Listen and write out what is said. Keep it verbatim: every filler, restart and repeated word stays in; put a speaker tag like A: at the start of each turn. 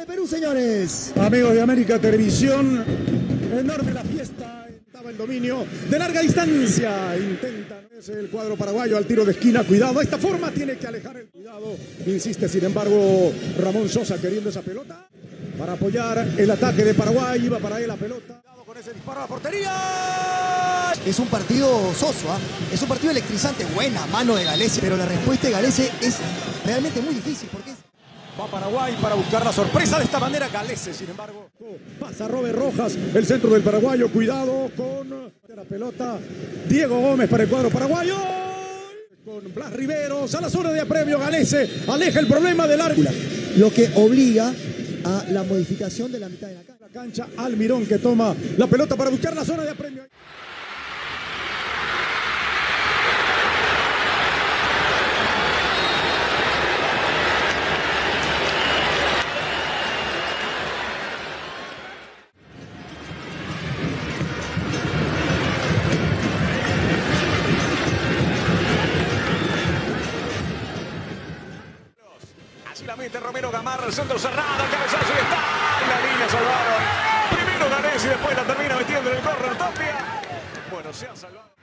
A: de Perú, señores.
B: Amigos de América Televisión, enorme la fiesta. Estaba el dominio de larga distancia. Intentan, es el cuadro paraguayo al tiro de esquina. Cuidado, de esta forma tiene que alejar el cuidado. Insiste, sin embargo, Ramón Sosa queriendo esa pelota para apoyar el ataque de Paraguay. Iba para él la pelota. Cuidado con ese disparo a la portería.
A: Es un partido soso, ¿eh? Es un partido electrizante. Buena mano de Galese, pero la respuesta de Galese es realmente muy difícil porque es...
B: Va Paraguay para buscar la sorpresa de esta manera. Galese, sin embargo, pasa Robert Rojas, el centro del paraguayo. Cuidado con la pelota. Diego Gómez para el cuadro paraguayo. Con Blas Riveros a la zona de apremio. Galese aleja el problema del árbitro.
A: Lo que obliga a la modificación de la mitad de la cancha.
B: La cancha, Almirón que toma la pelota para buscar la zona de apremio.
C: Así la mete Romero Gamarra, el centro cerrado, el cabezazo y está en la línea, salvaron. Primero Galese y después la termina metiendo en el córner Tapia. Bueno, se ha salvado.